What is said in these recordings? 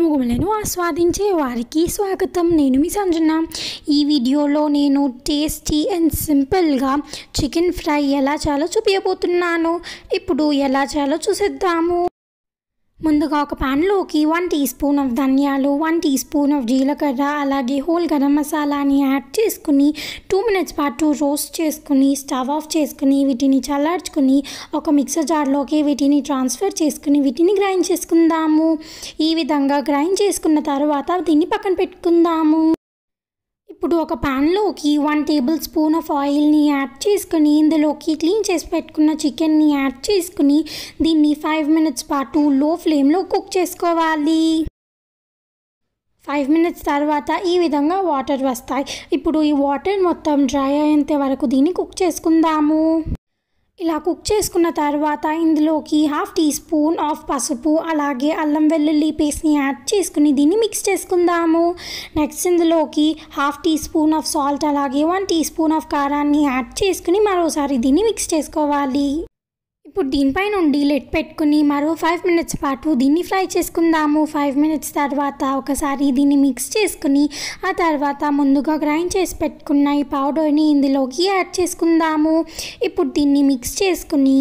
నుగుమలను ఆస్వాదించే వారికి స్వాగతం. నేను మీ సంజన. ఈ వీడియోలో నేను టేస్టీ అండ్ సింపుల్గా చికెన్ ఫ్రై ఎలా చేయాలో చూపించబోతున్నాను. ఇప్పుడు ఎలా చేయాలో చూసేద్దాము. ముందుగా ఒక ప్యాన్లోకి 1 టీ స్పూన్ ఆఫ్ ధనియాలు, 1 టీ స్పూన్ ఆఫ్ జీలకర్ర, అలాగే హోల్ గరం మసాలాని యాడ్ చేసుకుని 2 మినిట్స్ పాటు రోస్ట్ చేసుకుని స్టవ్ ఆఫ్ చేసుకుని వీటిని చల్లార్చుకుని ఒక మిక్సర్ జార్లోకి వీటిని ట్రాన్స్ఫర్ చేసుకుని వీటిని గ్రైండ్ చేసుకుందాము. ఈ విధంగా గ్రైండ్ చేసుకున్న తర్వాత దీన్ని పక్కన పెట్టుకుందాము. ఇప్పుడు ఒక ప్యాన్లోకి 1 టేబుల్ స్పూన్ ఆఫ్ ఆయిల్ని యాడ్ చేసుకుని ఇందులోకి క్లీన్ చేసి పెట్టుకున్న చికెన్ని యాడ్ చేసుకుని దీన్ని 5 మినిట్స్ పాటు లో ఫ్లేమ్లో కుక్ చేసుకోవాలి. 5 మినిట్స్ తర్వాత ఈ విధంగా వాటర్ వస్తాయి. ఇప్పుడు ఈ వాటర్ మొత్తం డ్రై అయ్యేంత వరకు దీన్ని కుక్ చేసుకుందాము. ఇలా కుక్ చేసుకున్న తర్వాత ఇందులోకి 1/2 టీ స్పూన్ ఆఫ్ పసుపు, అలాగే అల్లం వెల్లుల్లి పేస్ట్ని యాడ్ చేసుకుని దీన్ని మిక్స్ చేసుకుందాము. నెక్స్ట్ ఇందులోకి 1/2 టీ స్పూన్ ఆఫ్ సాల్ట్, అలాగే 1 టీ స్పూన్ ఆఫ్ కారాన్ని యాడ్ చేసుకుని మరోసారి దీన్ని మిక్స్ చేసుకోవాలి. ఇప్పుడు దీనిపై నుండి లిడ్ పెట్టుకుని మరో 5 మినిట్స్ పాటు దీన్ని ఫ్రై చేసుకుందాము. 5 మినిట్స్ తర్వాత ఒకసారి దీన్ని మిక్స్ చేసుకుని ఆ తర్వాత ముందుగా గ్రైండ్ చేసి పెట్టుకున్న ఈ పౌడర్ని ఇందులోకి యాడ్ చేసుకుందాము. ఇప్పుడు దీన్ని మిక్స్ చేసుకుని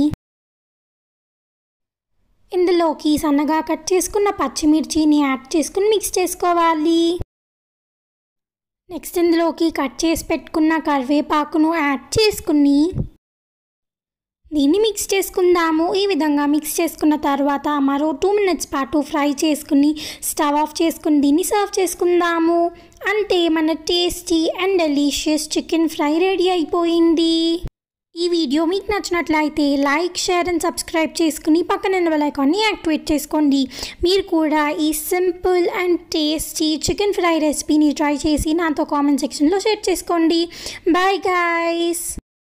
ఇందులోకి సన్నగా కట్ చేసుకున్న పచ్చిమిర్చిని యాడ్ చేసుకుని మిక్స్ చేసుకోవాలి. నెక్స్ట్ ఇందులోకి కట్ చేసి పెట్టుకున్న కరివేపాకును యాడ్ చేసుకుని దీన్ని మిక్స్ చేసుకుందాము. ఈ విధంగా మిక్స్ చేసుకున్న తర్వాత మరో 2 మినిట్స్ పాటు ఫ్రై చేసుకుని స్టవ్ ఆఫ్ చేసుకుని దీన్ని సర్వ్ చేసుకుందాము. అంటే మన tasty and delicious chicken fry ready అయిపోయింది. ఈ వీడియో మీకు నచ్చినట్లయితే లైక్, షేర్ అండ్ సబ్స్క్రైబ్ చేసుకుని పక్కన బెల్ ఐకాన్ని యాక్టివేట్ చేసుకోండి. మీరు కూడా ఈ simple and tasty chicken fry రెసిపీని ట్రై చేసి నాతో కామెంట్ సెక్షన్లో షేర్ చేసుకోండి. Bye guys.